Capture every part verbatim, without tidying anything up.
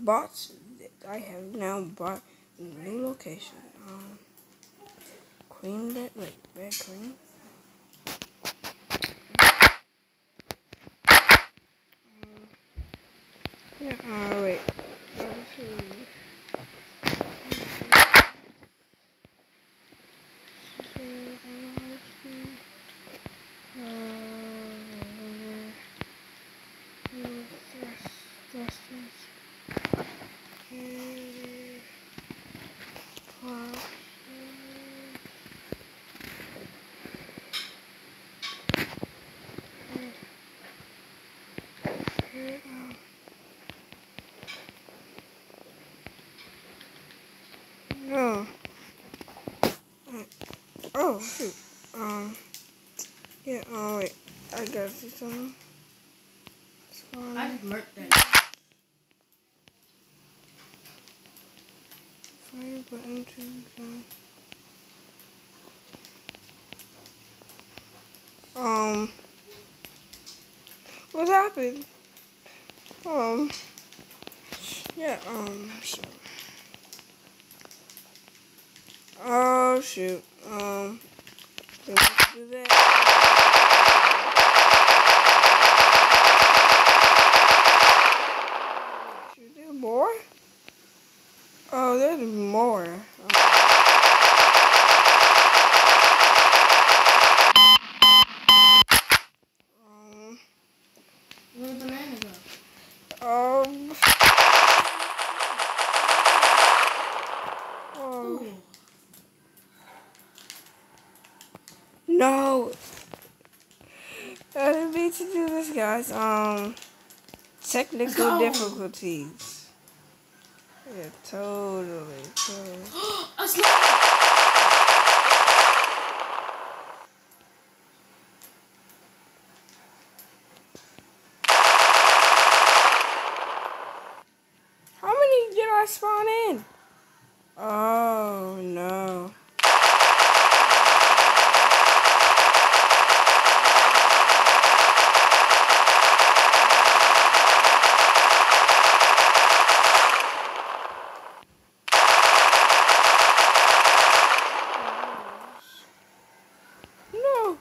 bought, I have now bought a new location. Um, Queen that, wait, red queen. Um, yeah, uh, wait. Let's see. No. Oh, shoot. Um, yeah, oh, wait. I gotta see something. Um, I just murked that. Fire button to go. Um, what happened? Um, yeah, um, so. Oh, shoot. Um, do we do that? Is there more? Oh, there's more. Um, Where'd the banana go? um, um, Ooh. no. I didn't mean to do this, guys. Um, technical difficulties. Yeah, totally. totally. A sniper! How many did I spawn in? Oh, no. No.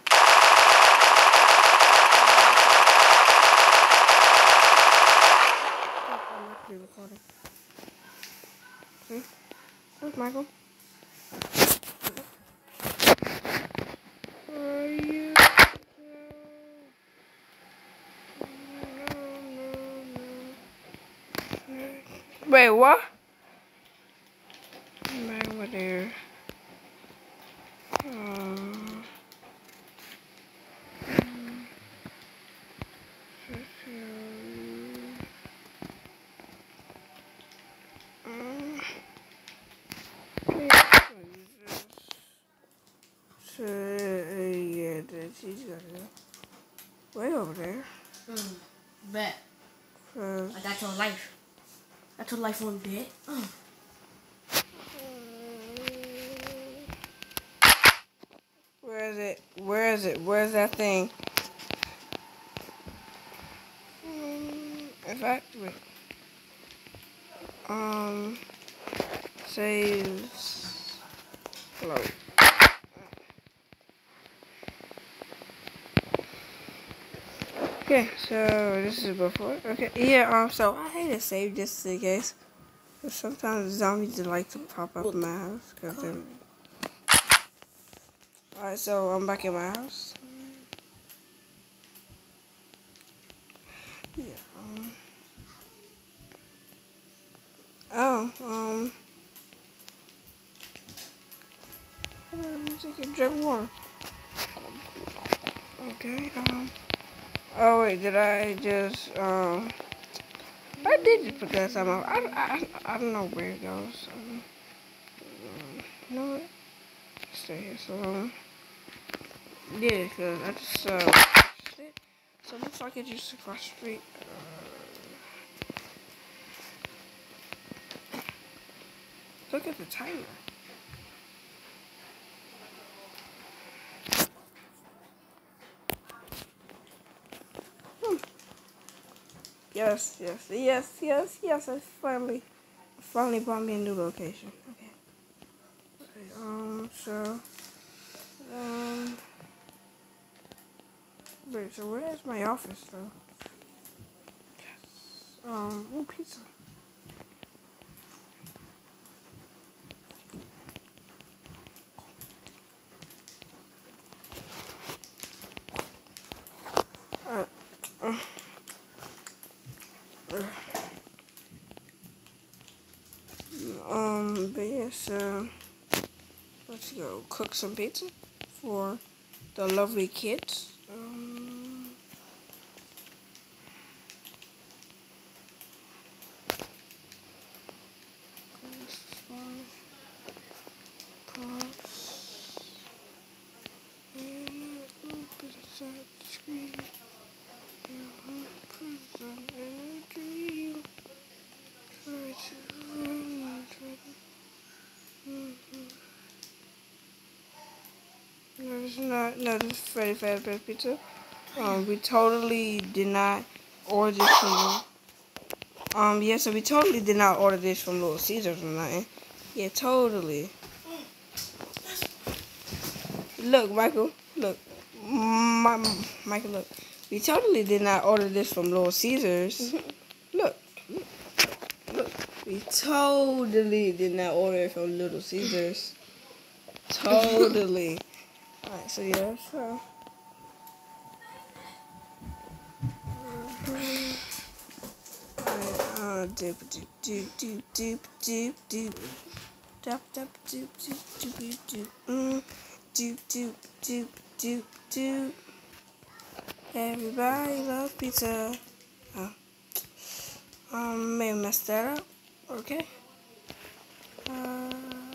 I'm actually recording. See? Where's Michael? Where are you? No, no, no. Wait, what? I'm back over there. Um, um, so, yeah, she's got it way over there. Mm, bet. Cause I got your life. That's your life on dead. Mm. Where is it? Where is it? Where's that thing? Um, in fact, wait. Um, saves. Hello. Okay, so this is before. Okay, yeah. Um, so I hate to save just in case. Cause sometimes zombies just like to pop up in my house. Cause they're... Alright, so I'm back in my house. Yeah. Um, oh. Um. Let me take a drink of water. Okay. Um. Oh wait, did I just um? I did just put that time off. I, I, I don't know where it goes. Um, um, you know what? Stay here. So um, yeah, cause I just uh, shit. So it looks like it's just across the street. Uh, look at the timer. Yes, yes, yes, yes, yes. I finally, finally brought me a new location. Okay. Okay, um. So. Um. Wait. So where's my office though? Um. Oh, pizza. Uh, uh, uh. Um. But yeah. So let's go cook some pizza for the lovely kids. Um. This is one. Pause. And open the screen. Prison in a dream. Try to run, try to. Mm-hmm. No, this is not. No, this is Freddy Fazbear's Pizza. Um, we totally did not order this from. Little, um, yeah, so we totally did not order this from Little Caesars or nothing. Yeah, totally. Look, Michael. Look, my Michael. Look, we totally did not order this from Little Caesars. Look. Look, we totally did not order it from Little Caesars. Totally. Alright, so yeah, so. Alright, uh, doop doop doop doop doop doop doop. Dap dap doop doop doop doop. Mm. Doop doop doop doop doop. Everybody loves pizza. Oh. Um, may mess that up. Okay. Uh.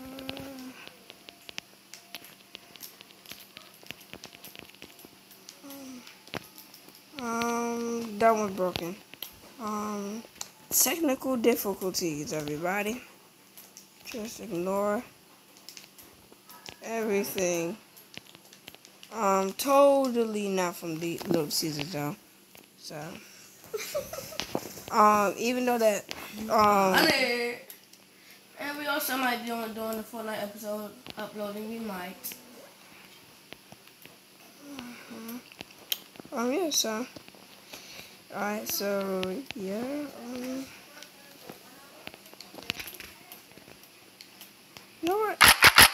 Um, that one's broken. Um, technical difficulties, everybody. Just ignore everything. Um, totally not from the Little Caesars though. So, um, even though that, um, and we also might be doing doing the Fortnite episode uploading. We might. um, yeah. So, alright. So, yeah. Um, you know what?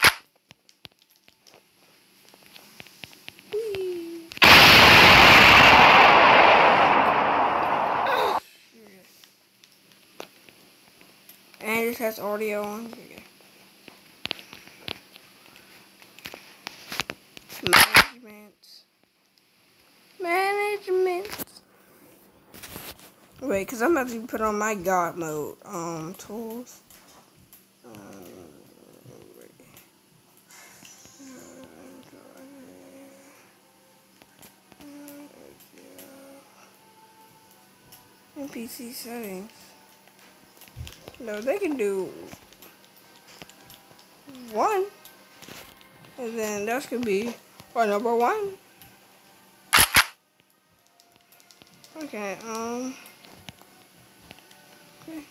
And it has audio on. Okay. Management. Management. Wait, because I'm about to put on my God mode. Um, tools. Um, wait. N P C settings. No, they can do one. And then that could be our number one. Okay, um. Okay.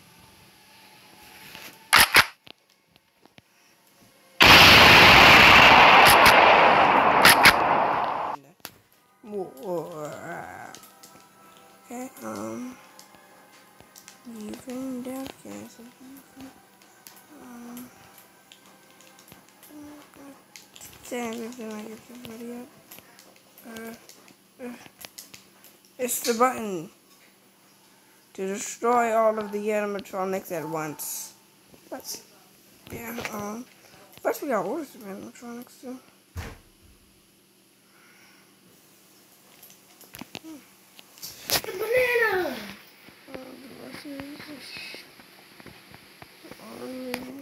Okay, um. Even death cancel. Um. Damn, everything I get this video. Uh, uh, it's the button to destroy all of the animatronics at once. But yeah, um, first we got order some animatronics too. The banana. Uh, the rest is um,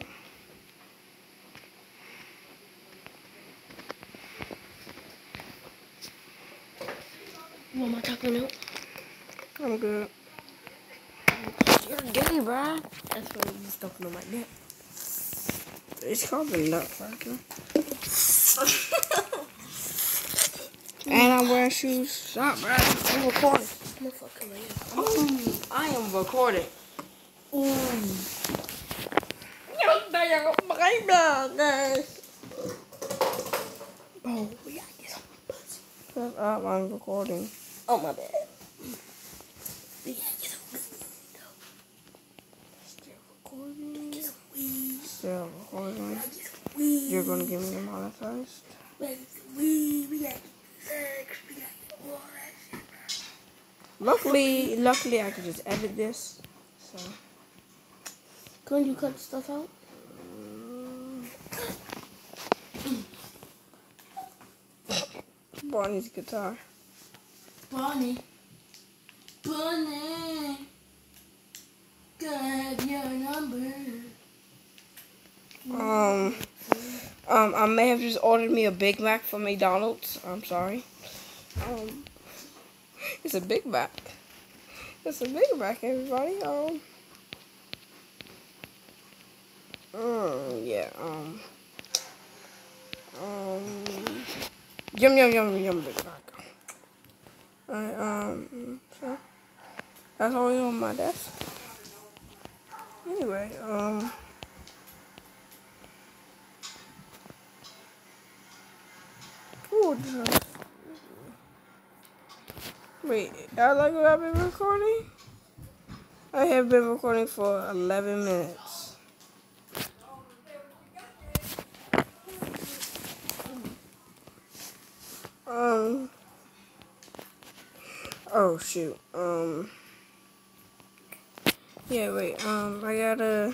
You want my taco milk? I'm good. You're gay, bruh. That's what I'm just talking on my neck. It's called the nutcracker. And I'm wearing shoes. Stop, bruh. I'm recording. motherfucker right here. Um, I am recording. Ooh. Yo, tayo ko makaibla, guys. Bro, we gotta get some pussy. Shut up, I'm recording. Oh, my bad. We gotta get some weed, though. Still recording. Get some weed. Still recording. We gotta get some weed. You're gonna get me demonetized? We gotta get some weed. We gotta get sex. We gotta get all that shit, bro. Luckily, luckily I can just edit this. So. Couldn't you cut the stuff out? Barney's guitar. Bonnie. Bonnie. Got your number. Um, um, I may have just ordered me a Big Mac from McDonald's. I'm sorry. Um, it's a Big Mac. It's a Big Mac, everybody. Um, um yeah. Um, um, yum yum yum yum Big Mac. Alright. Um, so that's always on my desk. Anyway, um. Ooh, wait, how long have I been recording? I have been recording for eleven minutes. Um, oh shoot, um, yeah, wait, um, I gotta,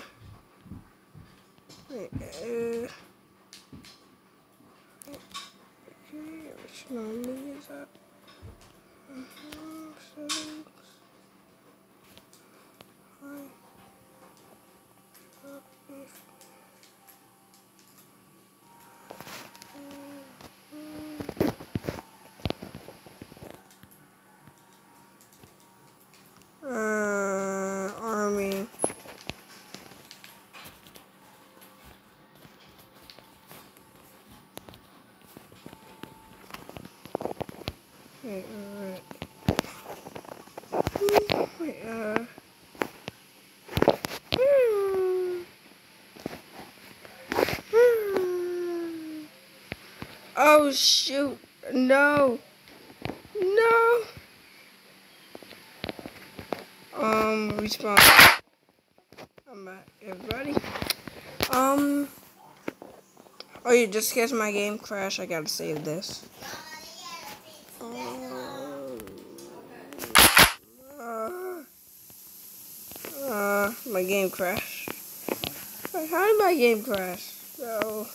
wait, uh, okay, which number is that? Settings. Uh, army. Wait, alright. Wait, uh. Oh shoot! No! No! Um, respawn. I'm back, everybody. Um. Oh, yeah, just in case my game crashed, I gotta save this. Um, uh, uh, my game crashed. Wait, how did my game crash? So.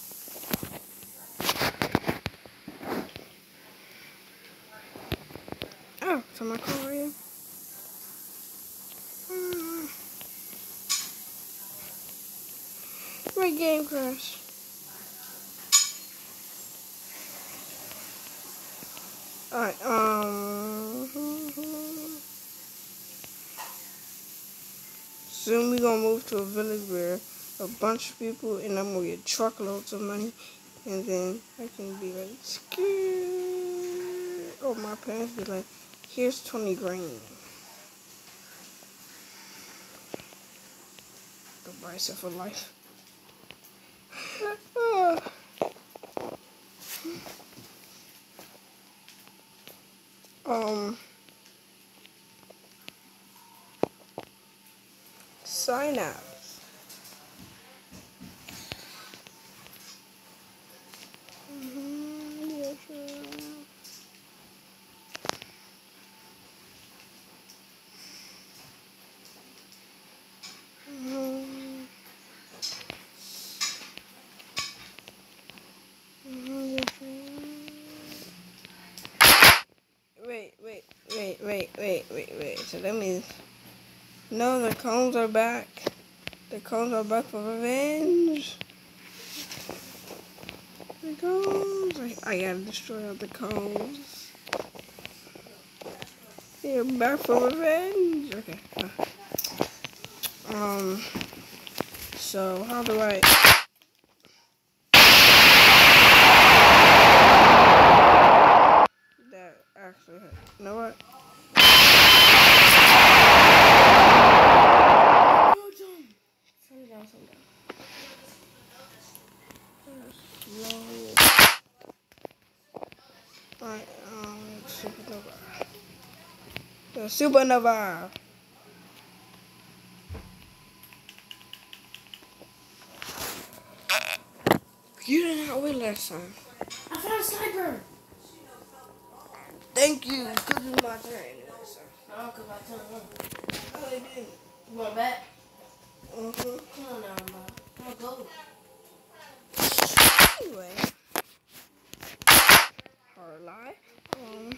Oh, so my car right here. Uh, my game crashed. Alright, um. Soon we gonna move to a village where a bunch of people, and I'm gonna get truckloads of money, and then I can be like, scared. Oh, my parents be like, here's twenty grand. The bicep for life. um, synapse. Mm-hmm, yeah, sure. Mm-hmm. Mm-hmm, yeah, sure. Wait, wait, wait, wait, wait, wait, wait. So that means, no, the cones are back. The cones are back for revenge. The cones. I, I gotta destroy all the cones. They're back for revenge. Okay. Um. So how do I? That actually. You know what? low. Alright, um, supernova. The supernova. You didn't have it last time. I found a sniper. Thank you, because it's my turn anyway, so. No, because I turned one. Oh, they did. You want back? Mm-hmm. Come on now, bro. I'm gonna go. Anyway. Hard lie. Um.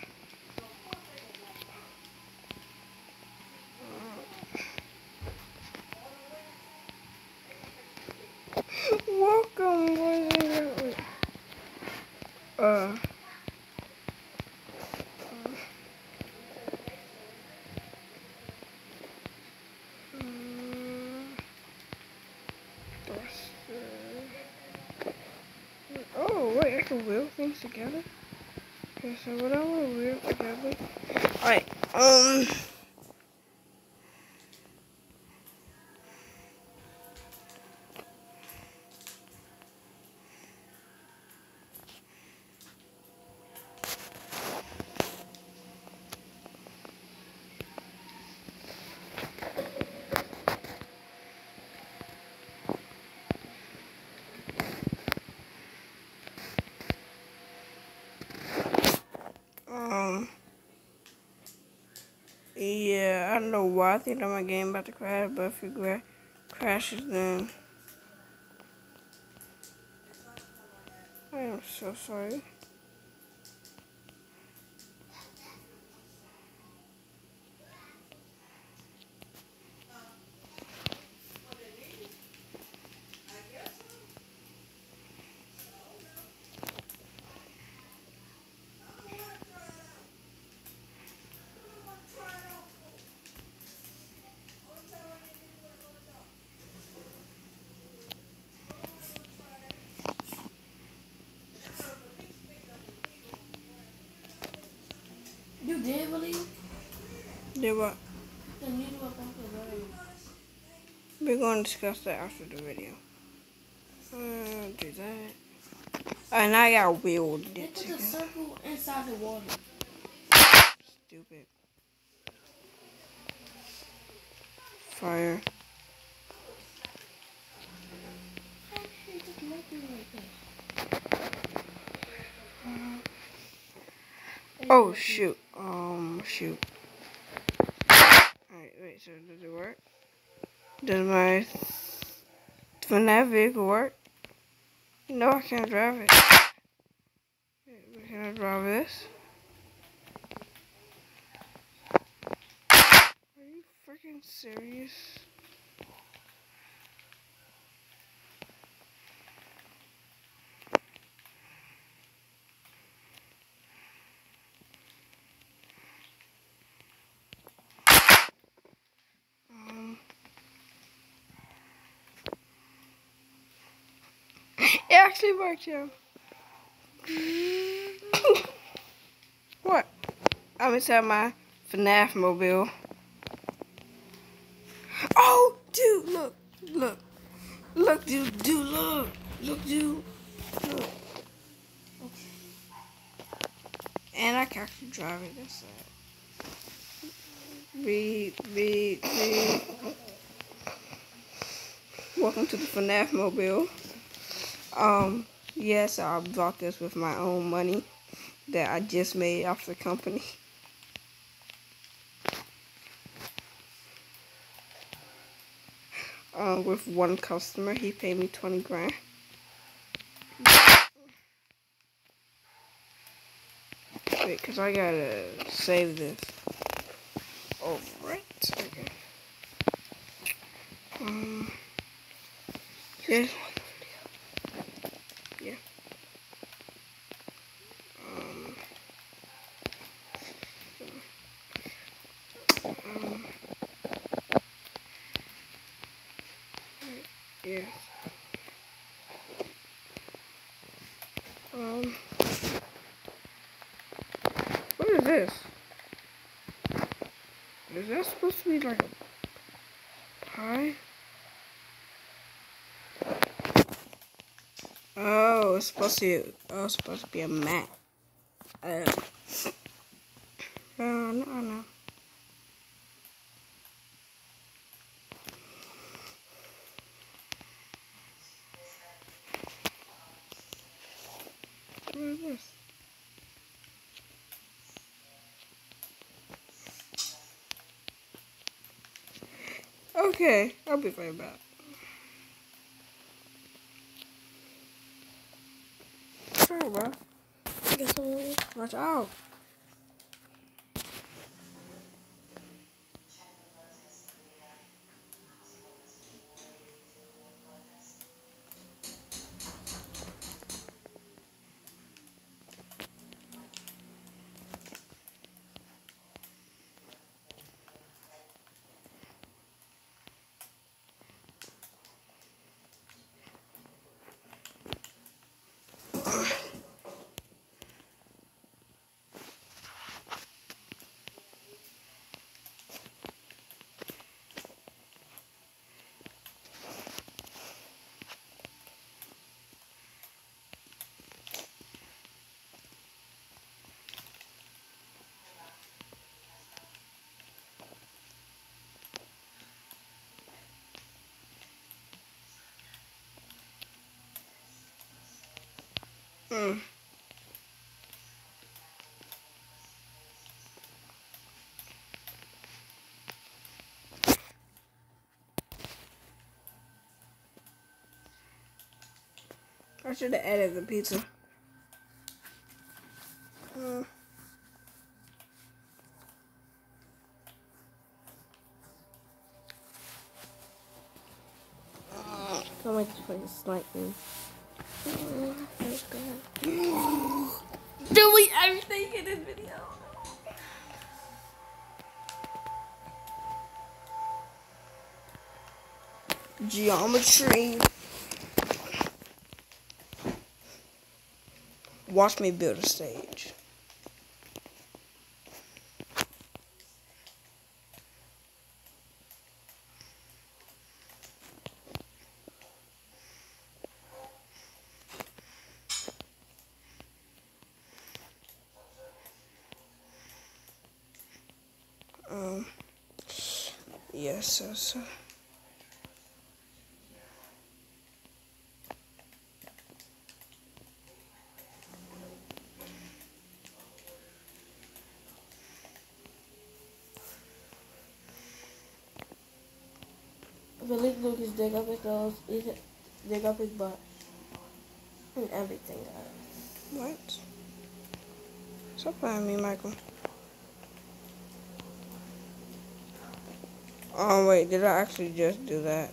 Welcome, boys. Uh. Oh, wait, I can wheel things together? Okay, so what I want to wheel together? Alright, um... Um... Yeah, I don't know why I think that my game about to crash, but if it gra crashes, then... I am so sorry. You did believe? Did what? The needle up on the road. We're going to discuss that after the video. Uh, do that. And I got wheeled They it put together. a circle inside the water. Stupid. Fire. How did they just make it like that? Oh, shoot. Um, shoot. Alright, wait, so does it work? Does my FNAF vehicle work? No, I can't drive it. Wait, can I drive this? Are you freaking serious? Um, it actually worked, yo. What? I'm inside my FNAF mobile. Oh, dude, look, look, look, dude, dude, look, look, dude, look. And I can actually drive it. That's sad. Beep, beep, beep. Welcome to the FNAF mobile. Um, yes, I bought this with my own money that I just made off the company. Um, with one customer, he paid me twenty grand. Wait, cause I gotta save this. Oh, right. Okay. Um. Yeah. Yeah. Um. Um. Yeah. Um. What is this? Is that supposed to be like a pie? Uh, Oh, it's supposed to. Oh, it's supposed to be a mat. Uh, oh, no, no. What is this? Okay, I'll be right back. Sure, bro. Get some. Watch out. Mm. I should have added the pizza. Mm. Can't wait to play this lightning. Delete everything in this video. Geometry. Watch me build a stage. Um. Yes, so, so. Philip Lucas dig up his nose, eat it, dig up his butt, and everything, guys. What? Stop playing me, Michael. Oh, wait, did I actually just do that?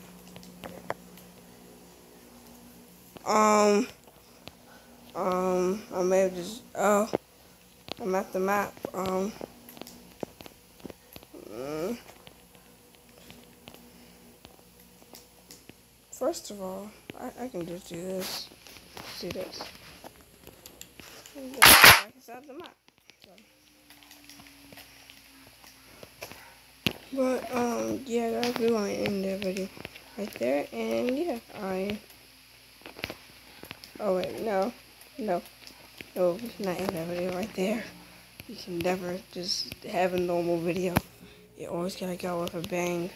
Um, um, I may have just, oh, I'm at the map. Um, mm, first of all, I, I can just do this. See this? And then back inside the map. So. But, um, yeah, guys, we're going to end the video right there. And, yeah, I... Oh, wait, no. No. No, it's not in that video right there. You can never just have a normal video. You always gotta go with a bang.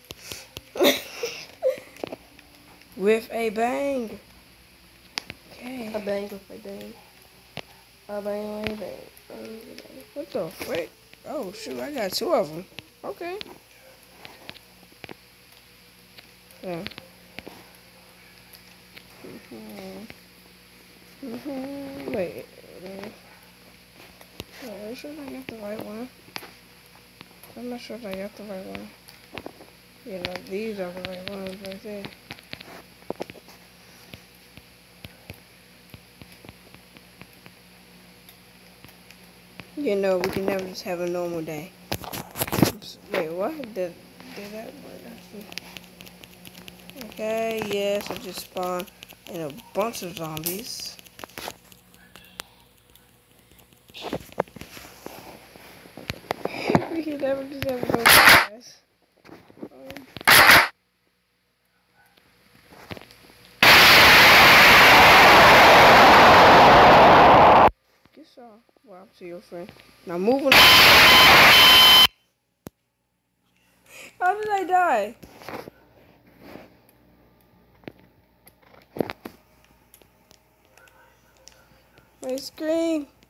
With a bang. Okay. A bang with a bang. A bang with a bang. A bang with a bang. What the frick? Oh, shoot, I got two of them. Okay. Yeah. Mm-hmm. Mm-hmm. Wait. Uh, are you sure I got the right one? I'm not sure if I got the right one. Yeah, no, these are the right ones right there. You know, we can never just have a normal day. Oops. Wait, what? Did, did that work? Okay, yes, I just spawned in a bunch of zombies. We can never just have a normal day. Um, to your friend. Now moving on. How did I die? My screen.